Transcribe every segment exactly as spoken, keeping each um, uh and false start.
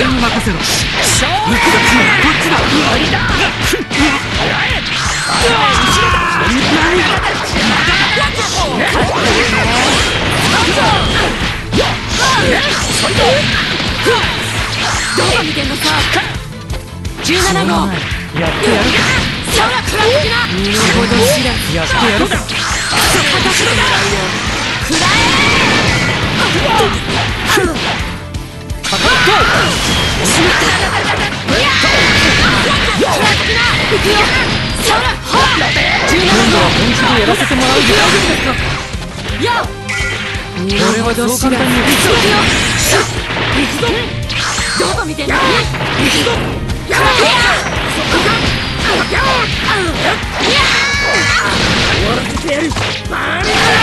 俺に任せろ。行くぞ。こっちだ。終わりだ。どこ見てんのさ。じゅうななごう。やってやるか。そらくらってな。身の程知らずやってやるか。私のだ。くらえ。かかっと。しまった。いや。くらってな。行くよ。そら。じゅうななごう。本気でやらせてもらうぞ。よ。俺はそう簡単に行くぞ。行くぞ。どこ見てんの。行くぞ。やらせや。そこか。終わらせてやる。バーニャ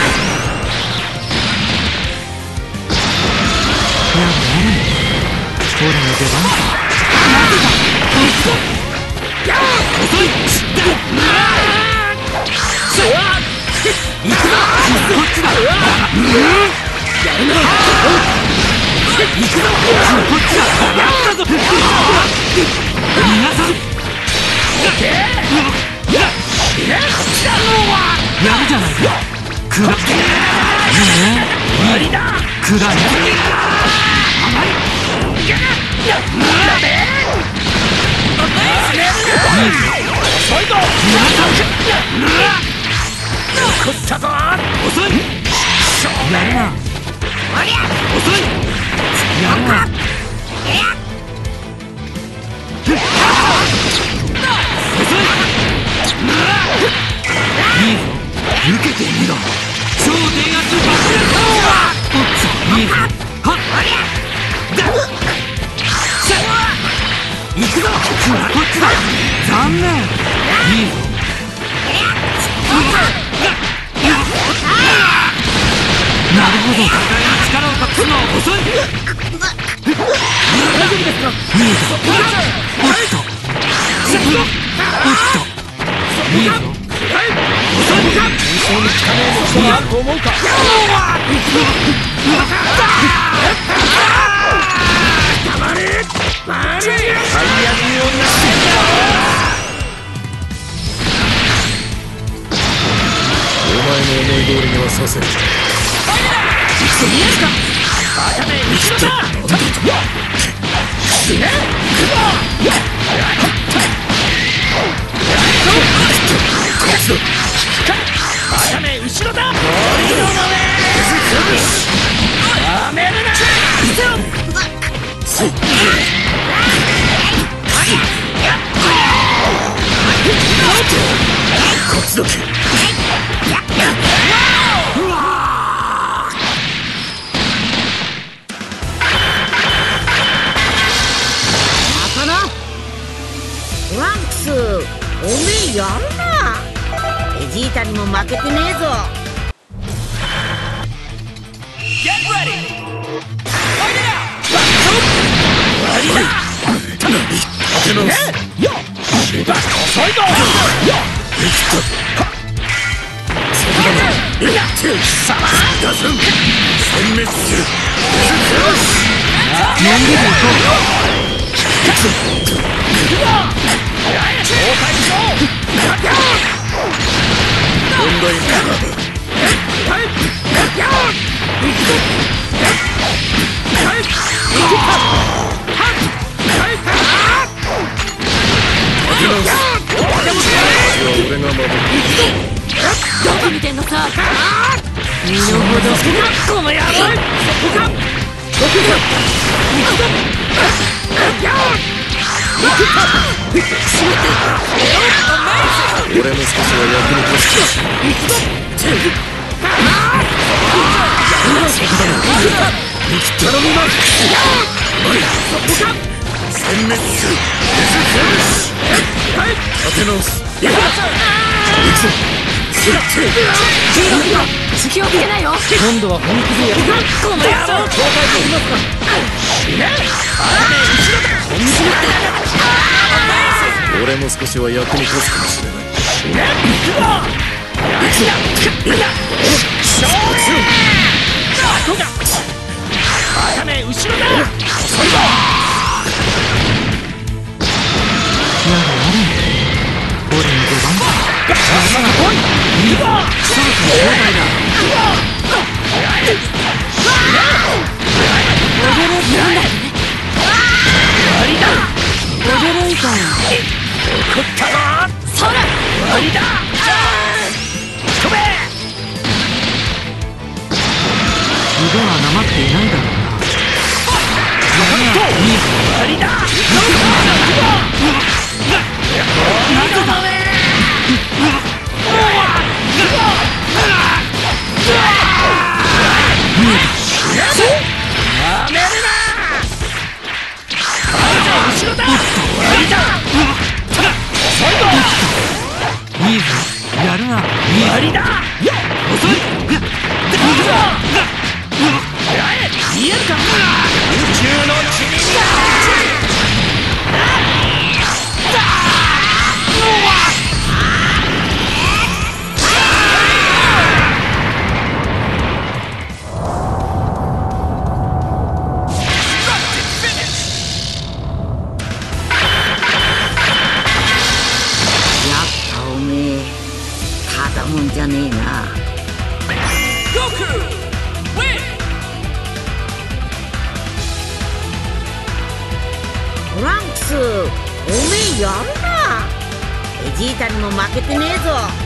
俺の出番か。なぜだ。行くぞ。遅い。行くぞ。こっちだ。やるな。行くぞ。こっちだ。やったぞ。逃がさず。やるじゃないか。くらって終わりだ。くらえ。甘い。遅いぞ。残ったぞ。遅い。やるな。遅い。やるな。いいぞ。受けてみろ。超電圧爆裂はおっといいぞ。はっだ行くぞ。こっちだ。残念。いいぞ。なるほど。互いに力を隠すのは遅い。大丈夫ですか。いいぞ。おっとおっといいぞ。遅いのか。本当に力の人があると思うか。黙れ。バーニャ最悪に女してんだろ。お前の思い通りにはさせる。いいですか。バカめ後ろだ。死ね。バカめ後ろだ。森の上。やめるな。こっちだ。 トランクス、おめえやるな。ベジータにも負けてねえぞ。 どこ見てんのさ。身の程この野郎。そこか。どこか。行くぞ。しまった。 俺も少しは役に立つ。 行くぞ。 頼みます。 そこか。 殲滅する。立て直す。 行くぞ。隙をつけないよ。 今度は本気でやる。 この野郎。 交代できますか。 死ね。後ろだ。 俺も少しは役に立つかもしれない。 死ね。行くぞ。行くぞ。勝負。どこだ。バカめ後ろだ。遅いぞ。 そろそろ交代だ。驚いたんだ。驚いたよ。 怒ったぞ。 そら終わりだ。飛べ。 腕はなまっていないだろうな。やめろ。いいぞ。 終わりだ。 なぜだ。 やめるな。後ろだ。終わりだ。 いいぞ。やるな。 終わりだ。 遅い。 見えるか。宇宙の君だ。 おめえただもんじゃねえな。トランクス、おめえやるな。ベジータにも負けてねえぞ。